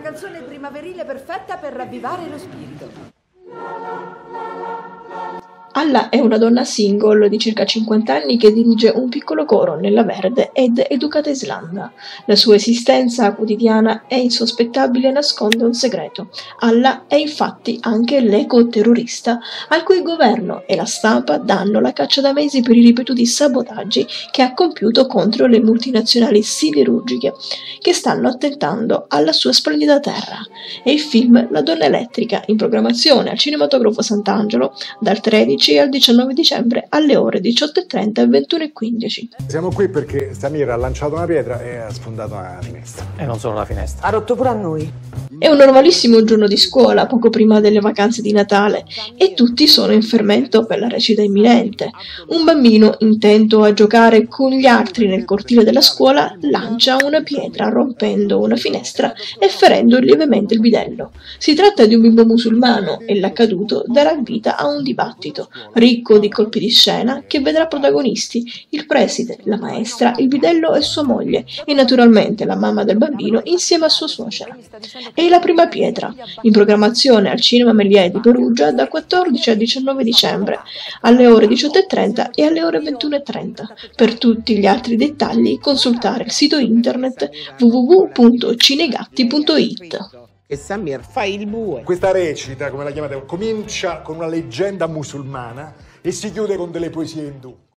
canzone primaverile perfetta per ravvivare lo spirito. Alla è una donna single di circa 50 anni che dirige un piccolo coro nella verde ed educata Islanda. La sua esistenza quotidiana è insospettabile e nasconde un segreto. Alla è infatti anche l'ecoterrorista al cui governo e la stampa danno la caccia da mesi per i ripetuti sabotaggi che ha compiuto contro le multinazionali siderurgiche che stanno attentando alla sua splendida terra. È il film La donna elettrica, in programmazione al Cinematografo Sant'Angelo dal 13 al 19 dicembre alle ore 18:30 e 21:15. Siamo qui perché Samir ha lanciato una pietra e ha sfondato una finestra. E non solo la finestra. Ha rotto pure a noi. È un normalissimo giorno di scuola, poco prima delle vacanze di Natale, e tutti sono in fermento per la recita imminente. Un bambino, intento a giocare con gli altri nel cortile della scuola, lancia una pietra rompendo una finestra e ferendo lievemente il bidello. Si tratta di un bimbo musulmano e l'accaduto darà vita a un dibattito, ricco di colpi di scena, che vedrà protagonisti il preside, la maestra, il bidello e sua moglie, e naturalmente la mamma del bambino insieme a sua suocera. È La prima pietra, in programmazione al Cinema Melier di Perugia dal 14 al 19 dicembre, alle ore 18:30 e alle ore 21:30. Per tutti gli altri dettagli consultare il sito internet www.cinegatti.it. E Samir fa il bue. Questa recita, come la chiamate, comincia con una leggenda musulmana e si chiude con delle poesie indù.